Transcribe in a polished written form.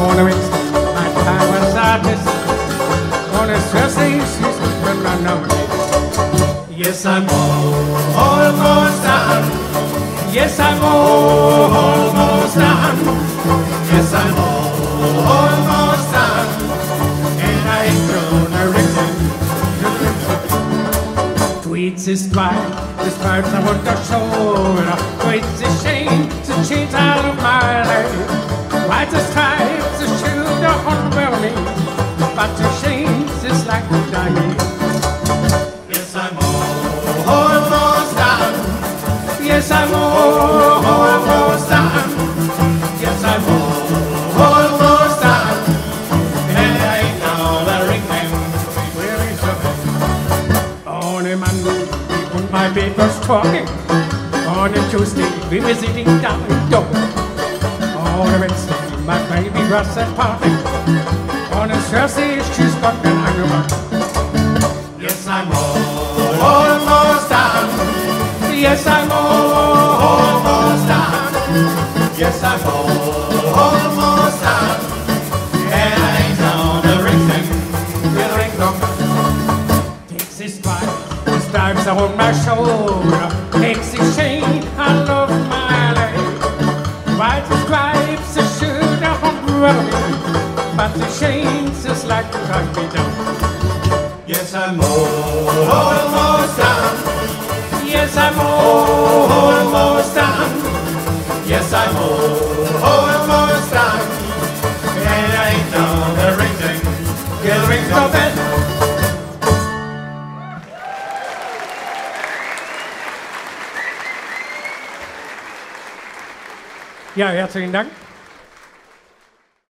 ohne Witz, mein Vater sagt es, und es hört sich süß miteinander. Yes, I'm almost done. Yes, I'm almost done. Yes, I'm almost done. And I ain't gonna return. Tweets ist weit, this part's a runter shoulder. Tweets is shame, to cheat out of my life. White is stripes, the shoulder on me. But the shames is like the dying. Yes, I'm almost done. Yes, I'm almost done. Yes, I'm almost done. And I know the ring name. Where is the on a Monday, when my baby's talking. On a Tuesday, we visiting down the door. On a Wednesday, my baby was at party. On a Thursday, she's got an argument. Yes, I'm almost done. Yes, I'm almost done. Yes, I'm almost done. And I ain't on the ring thing. The ring number takes his stripes. The stripes are on my shoulder. Takes his chain. I love my leg. White stripes, the shoulder on me. But the chains is like the drag me down. Yes, I'm almost done. Yes, I'm almost done. Yes, I'm almost done. And I ain't done the ring thing. Get the rings off it. Ja, herzlichen Dank.